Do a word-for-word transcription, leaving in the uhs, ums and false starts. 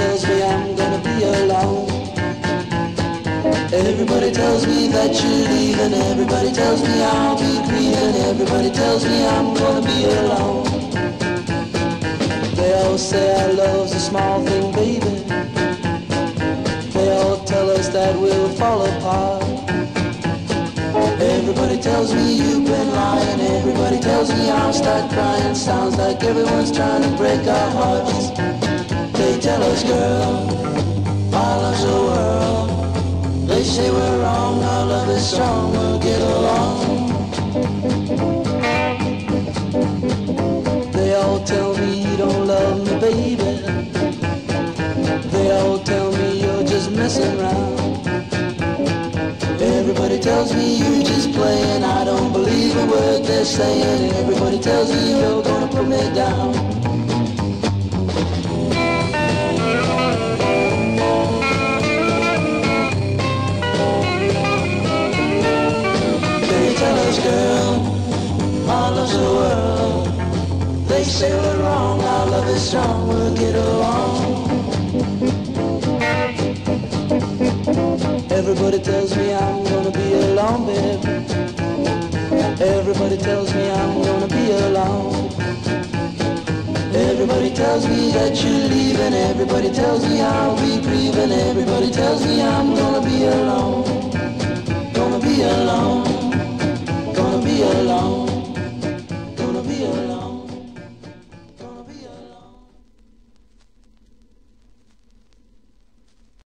tells me I'm gonna be alone. Everybody tells me that you're leaving. Everybody tells me I'll be grieving. Everybody tells me I'm gonna be alone. They all say our love's a small thing, baby. They all tell us that we'll fall apart. Everybody tells me you've been lying. Everybody tells me I'll start crying. Sounds like everyone's trying to break our hearts. They tell us, girl, our love's a world. They say we're wrong, our love is strong, we'll get along. They all tell me you don't love me, baby. They all tell me you're just messing around. Everybody tells me you're just playing. I don't believe a word they're saying. Everybody tells me you're gonna put me down. They tell us, girl, our love's the world. They say we're wrong, our love is strong, we'll get along. Everybody tells me I'm gonna be alone, baby. Everybody tells me I'm gonna be alone. Everybody tells me that you're leaving. Everybody tells me I'll be grieving. Everybody tells me I'm gonna be alone. Gonna be alone. Gonna be alone.